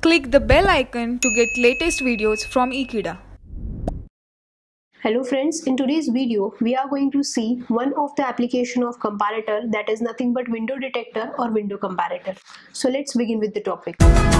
Click the bell icon to get latest videos from Ekeeda. Hello friends, in today's video we are going to see one of the application of comparator that is nothing but window detector or window comparator. So let's begin with the topic.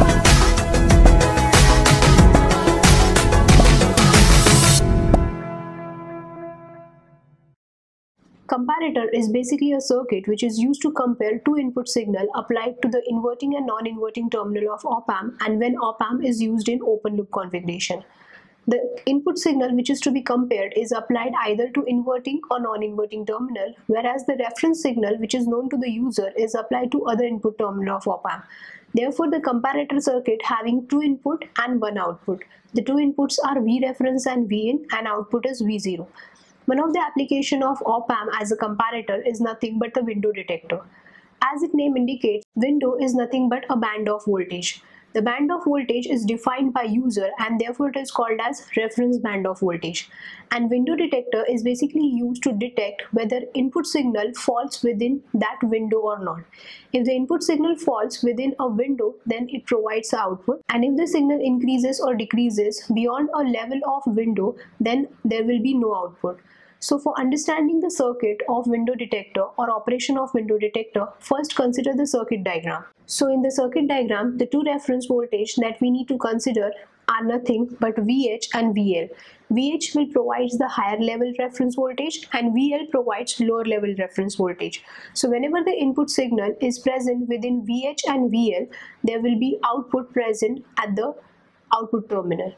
Comparator is basically a circuit which is used to compare two input signal applied to the inverting and non-inverting terminal of op-amp and when op-amp is used in open loop configuration. The input signal which is to be compared is applied either to inverting or non-inverting terminal, whereas the reference signal which is known to the user is applied to other input terminal of op-amp. Therefore, the comparator circuit having two input and one output. The two inputs are V reference and Vin and output is V0. One of the application of op-amp as a comparator is nothing but the window detector. As its name indicates, window is nothing but a band of voltage. The band of voltage is defined by user and therefore it is called as reference band of voltage. And window detector is basically used to detect whether input signal falls within that window or not. If the input signal falls within a window, then it provides the output, and if the signal increases or decreases beyond a level of window, then there will be no output. So for understanding the circuit of window detector or operation of window detector, first consider the circuit diagram. So in the circuit diagram, the two reference voltage that we need to consider are nothing but VH and VL. VH will provide the higher level reference voltage and VL provides lower level reference voltage. So whenever the input signal is present within VH and VL, there will be output present at the output terminal.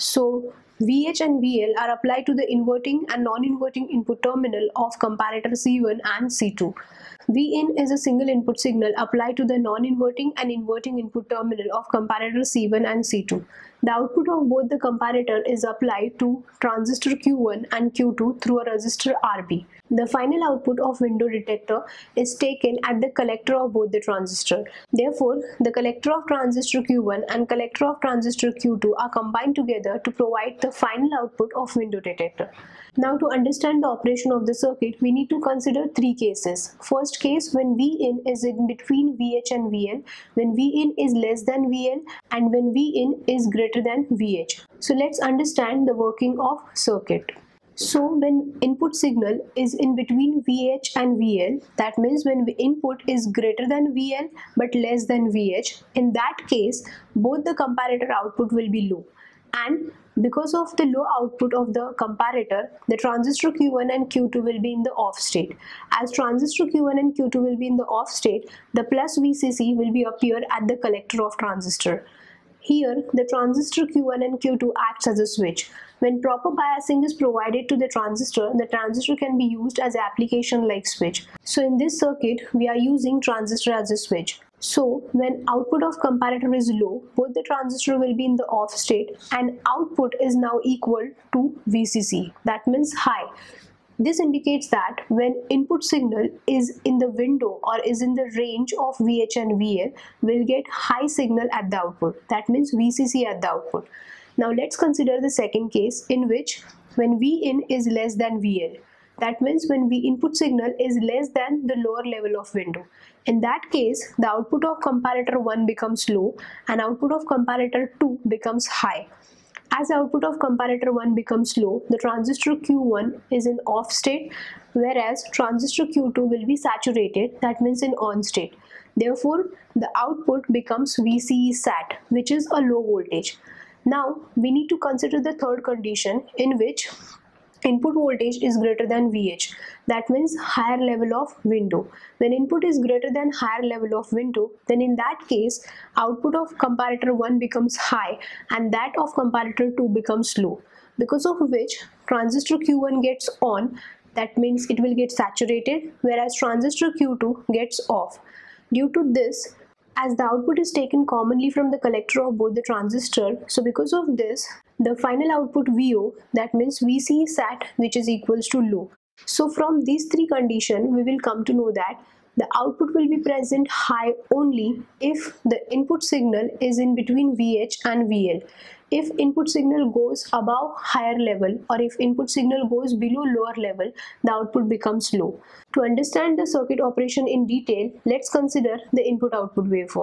So VH and VL are applied to the inverting and non-inverting input terminal of comparator C1 and C2. Vin is a single input signal applied to the non-inverting and inverting input terminal of comparator C1 and C2. The output of both the comparator is applied to transistor Q1 and Q2 through a resistor RB. The final output of window detector is taken at the collector of both the transistor. Therefore, the collector of transistor Q1 and collector of transistor Q2 are combined together to provide the final output of window detector. Now to understand the operation of the circuit, we need to consider three cases. First case, when Vin is in between VH and VL, when Vin is less than VL, and when Vin is greater than VH. So let's understand the working of circuit. So when input signal is in between VH and VL, that means when the input is greater than VL but less than VH, in that case both the comparator output will be low. And because of the low output of the comparator, the transistor Q1 and Q2 will be in the off state. As transistor Q1 and Q2 will be in the off state, the plus VCC will be appear at the collector of transistor. Here, the transistor Q1 and Q2 acts as a switch. When proper biasing is provided to the transistor can be used as application like switch. So in this circuit, we are using transistor as a switch. So when output of comparator is low, both the transistor will be in the off state and output is now equal to VCC. That means high. This indicates that when input signal is in the window or is in the range of VH and VL, we'll get high signal at the output. That means VCC at the output. Now let's consider the second case in which when Vin is less than VL. That means when input signal is less than the lower level of window. In that case, the output of comparator 1 becomes low and output of comparator 2 becomes high. As output of comparator 1 becomes low, the transistor Q1 is in off state, whereas transistor Q2 will be saturated, that means in on state. Therefore, the output becomes VCE sat, which is a low voltage. Now, we need to consider the third condition in which input voltage is greater than VH. That means higher level of window. When input is greater than higher level of window, then in that case, output of comparator 1 becomes high and that of comparator 2 becomes low. Because of which transistor Q1 gets on, that means it will get saturated, whereas transistor Q2 gets off. Due to this, as the output is taken commonly from the collector of both the transistor, so because of this, the final output VO, that means VC sat, which is equals to low. So from these three conditions, we will come to know that the output will be present high only if the input signal is in between VH and VL. If input signal goes above higher level or if input signal goes below lower level, the output becomes low. To understand the circuit operation in detail, let's consider the input-output waveform.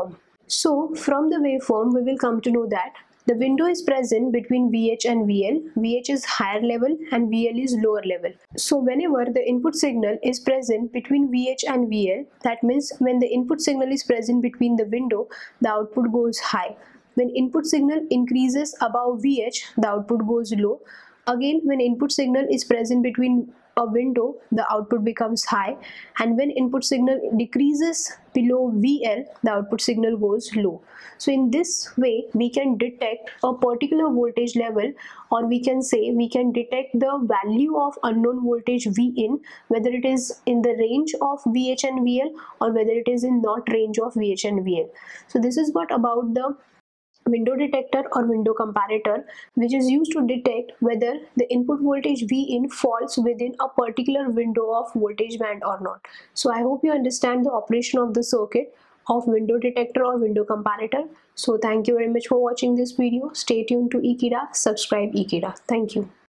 So from the waveform, we will come to know that the window is present between VH and VL. VH is higher level and VL is lower level. So whenever the input signal is present between VH and VL, that means when the input signal is present between the window, the output goes high. When input signal increases above VH, the output goes low. Again, when input signal is present between a window, the output becomes high, and when input signal decreases below VL, the output signal goes low. So in this way, we can detect a particular voltage level, or we can say we can detect the value of unknown voltage Vin, whether it is in the range of VH and VL or whether it is in not range of VH and VL. So this is what about the window detector or window comparator, which is used to detect whether the input voltage Vin falls within a particular window of voltage band or not. So I hope you understand the operation of the circuit of window detector or window comparator. So thank you very much for watching this video. Stay tuned to Ekeeda, subscribe Ekeeda. Thank you.